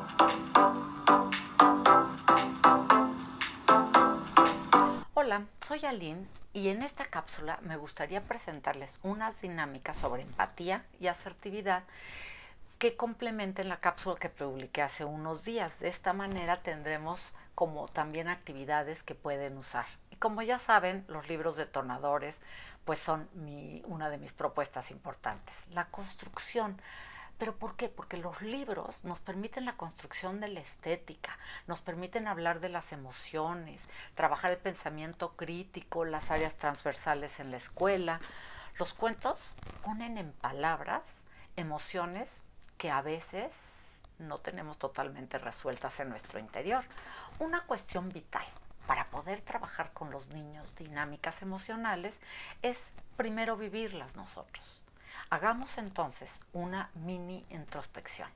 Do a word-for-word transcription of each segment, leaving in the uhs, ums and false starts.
Hola, soy Aline y en esta cápsula me gustaría presentarles unas dinámicas sobre empatía y asertividad que complementen la cápsula que publiqué hace unos días. De esta manera tendremos como también actividades que pueden usar. Y como ya saben, los libros detonadores pues son mi, una de mis propuestas importantes. La construcción. ¿Pero por qué? Porque los libros nos permiten la construcción de la estética, nos permiten hablar de las emociones, trabajar el pensamiento crítico, las áreas transversales en la escuela. Los cuentos ponen en palabras emociones que a veces no tenemos totalmente resueltas en nuestro interior. Una cuestión vital para poder trabajar con los niños dinámicas emocionales es primero vivirlas nosotros. Hagamos entonces una mini introspección.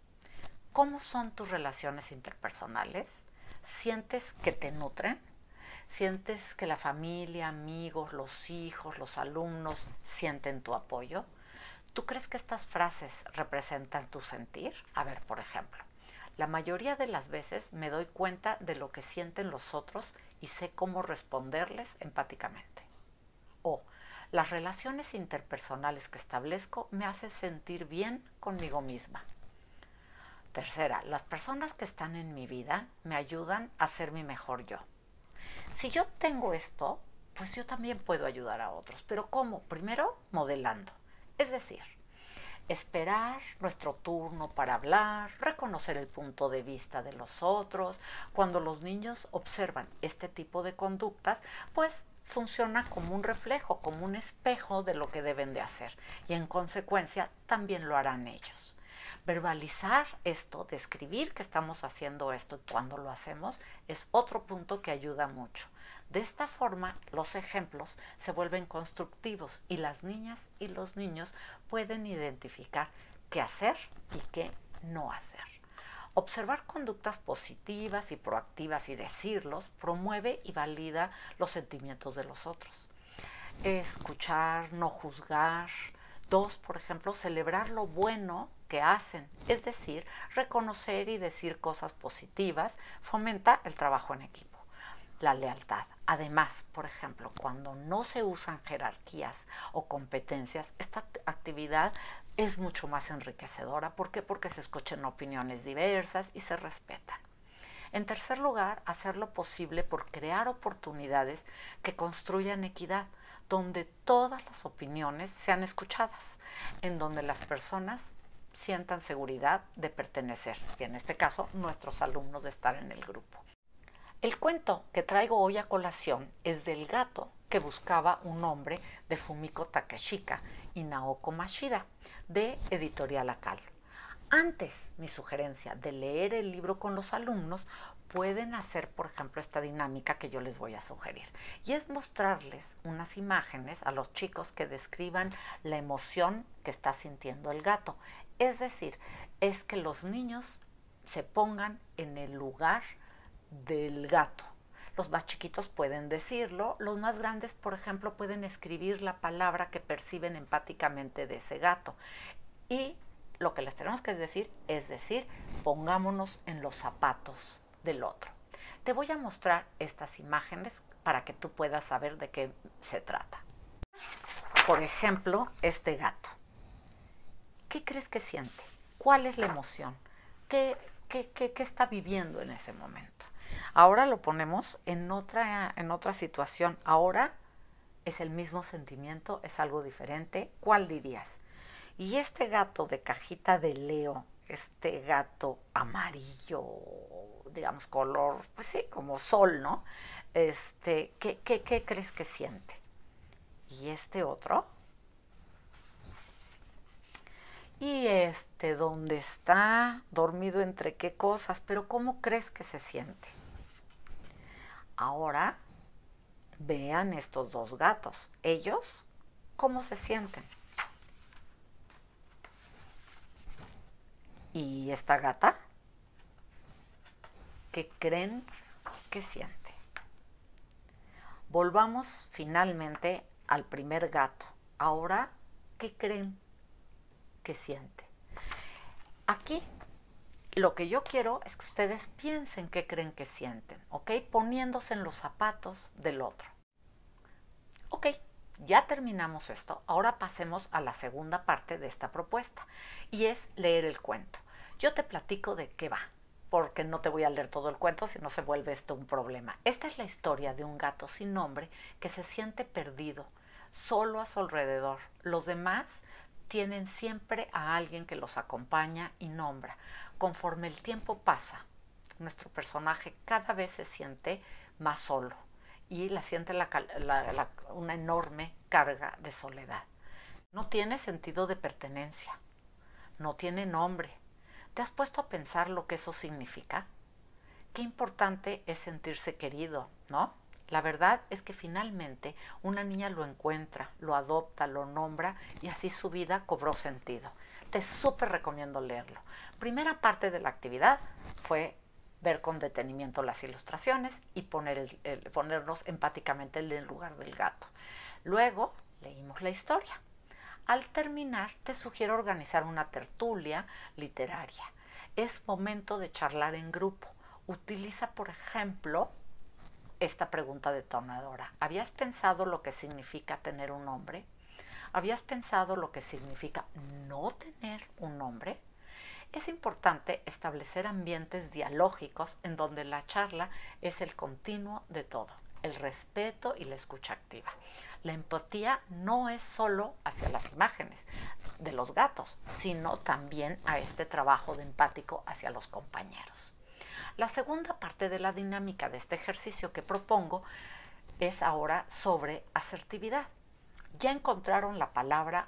¿Cómo son tus relaciones interpersonales? ¿Sientes que te nutren? ¿Sientes que la familia, amigos, los hijos, los alumnos sienten tu apoyo? ¿Tú crees que estas frases representan tu sentir? A ver, por ejemplo, la mayoría de las veces me doy cuenta de lo que sienten los otros y sé cómo responderles empáticamente. O las relaciones interpersonales que establezco me hacen sentir bien conmigo misma. Tercera, las personas que están en mi vida me ayudan a ser mi mejor yo. Si yo tengo esto, pues yo también puedo ayudar a otros. ¿Pero cómo? Primero, modelando. Es decir, esperar nuestro turno para hablar, reconocer el punto de vista de los otros. Cuando los niños observan este tipo de conductas, pues funciona como un reflejo, como un espejo de lo que deben de hacer. Y en consecuencia también lo harán ellos. Verbalizar esto, describir que estamos haciendo esto y cuando lo hacemos, es otro punto que ayuda mucho. De esta forma, los ejemplos se vuelven constructivos y las niñas y los niños pueden identificar qué hacer y qué no hacer. Observar conductas positivas y proactivas y decirlos promueve y valida los sentimientos de los otros. Escuchar, no juzgar. Dos, por ejemplo, celebrar lo bueno que hacen, es decir, reconocer y decir cosas positivas, fomenta el trabajo en equipo. La lealtad. Además, por ejemplo, cuando no se usan jerarquías o competencias, esta actividad es mucho más enriquecedora. ¿Por qué? Porque se escuchan opiniones diversas y se respetan. En tercer lugar, hacer lo posible por crear oportunidades que construyan equidad, donde todas las opiniones sean escuchadas, en donde las personas sientan seguridad de pertenecer, y en este caso, nuestros alumnos de estar en el grupo. El cuento que traigo hoy a colación es del gato que buscaba un hombre de Fumiko Takeshika y Naoko Mashida, de Editorial Akal. Antes, mi sugerencia de leer el libro con los alumnos, pueden hacer, por ejemplo, esta dinámica que yo les voy a sugerir. Y es mostrarles unas imágenes a los chicos que describan la emoción que está sintiendo el gato. Es decir, es que los niños se pongan en el lugar del gato. Los más chiquitos pueden decirlo, los más grandes, por ejemplo, pueden escribir la palabra que perciben empáticamente de ese gato. Y lo que les tenemos que decir es decir, pongámonos en los zapatos del otro. Te voy a mostrar estas imágenes para que tú puedas saber de qué se trata. Por ejemplo, este gato. ¿Qué crees que siente? ¿Cuál es la emoción? ¿Qué, qué, qué, qué está viviendo en ese momento? Ahora lo ponemos en otra, en otra situación. Ahora es el mismo sentimiento, es algo diferente. ¿Cuál dirías? Y este gato de cajita de Leo, este gato amarillo, digamos color, pues sí, como sol, ¿no? Este, ¿qué, qué, qué crees que siente? Y este otro. Y este, ¿dónde está? Dormido entre qué cosas, pero ¿cómo crees que se siente? Ahora vean estos dos gatos. Ellos, ¿cómo se sienten? ¿Y esta gata? ¿Qué creen que siente? Volvamos finalmente al primer gato. Ahora, ¿qué creen que siente? Aquí lo que yo quiero es que ustedes piensen qué creen que sienten, ¿ok? Poniéndose en los zapatos del otro. Ok, ya terminamos esto. Ahora pasemos a la segunda parte de esta propuesta y es leer el cuento. Yo te platico de qué va, porque no te voy a leer todo el cuento, si no se vuelve esto un problema. Esta es la historia de un gato sin nombre que se siente perdido, solo a su alrededor. Los demás tienen siempre a alguien que los acompaña y nombra. Conforme el tiempo pasa, nuestro personaje cada vez se siente más solo y la siente la, la, la, una enorme carga de soledad. No tiene sentido de pertenencia, no tiene nombre. ¿Te has puesto a pensar lo que eso significa? Qué importante es sentirse querido, ¿no? La verdad es que finalmente una niña lo encuentra, lo adopta, lo nombra y así su vida cobró sentido. Te súper recomiendo leerlo. Primera parte de la actividad fue ver con detenimiento las ilustraciones y poner el, el, ponernos empáticamente en el lugar del gato. Luego leímos la historia. Al terminar, te sugiero organizar una tertulia literaria. Es momento de charlar en grupo. Utiliza, por ejemplo, esta pregunta detonadora. ¿Habías pensado lo que significa tener un nombre? ¿Habías pensado lo que significa no tener un nombre? Es importante establecer ambientes dialógicos en donde la charla es el continuo de todo, el respeto y la escucha activa. La empatía no es solo hacia las imágenes de los gatos, sino también a este trabajo de empático hacia los compañeros. La segunda parte de la dinámica de este ejercicio que propongo es ahora sobre asertividad. Ya encontraron la palabra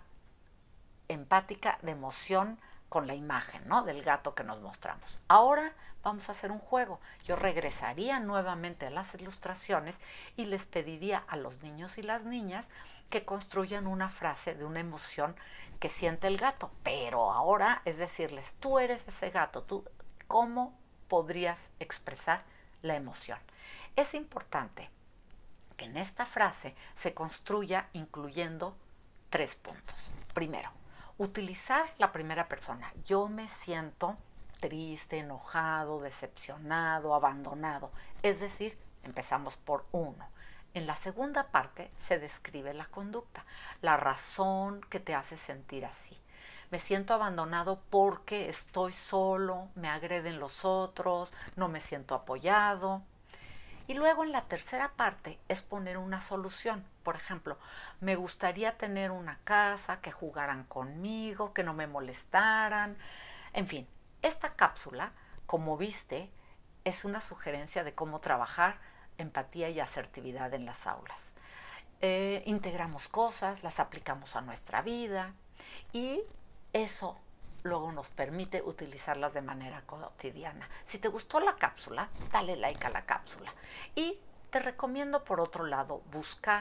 empática de emoción con la imagen, ¿no?, del gato que nos mostramos. Ahora vamos a hacer un juego. Yo regresaría nuevamente a las ilustraciones y les pediría a los niños y las niñas que construyan una frase de una emoción que siente el gato. Pero ahora es decirles, tú eres ese gato, tú, ¿cómo podrías expresar la emoción? Es importante que en esta frase se construya incluyendo tres puntos. Primero, utilizar la primera persona. Yo me siento triste, enojado, decepcionado, abandonado. Es decir, empezamos por uno. En la segunda parte se describe la conducta, la razón que te hace sentir así. Me siento abandonado porque estoy solo, me agreden los otros, no me siento apoyado. Y luego en la tercera parte es poner una solución. Por ejemplo, me gustaría tener una casa, que jugaran conmigo, que no me molestaran. En fin, esta cápsula, como viste, es una sugerencia de cómo trabajar empatía y asertividad en las aulas. Eh, integramos cosas, las aplicamos a nuestra vida y eso luego nos permite utilizarlas de manera cotidiana. Si te gustó la cápsula, dale like a la cápsula. Y te recomiendo, por otro lado, buscar,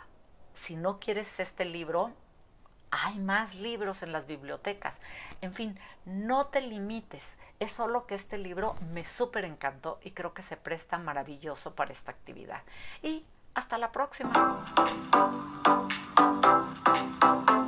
si no quieres este libro, hay más libros en las bibliotecas. En fin, no te limites. Es solo que este libro me súper encantó y creo que se presta maravilloso para esta actividad. Y hasta la próxima.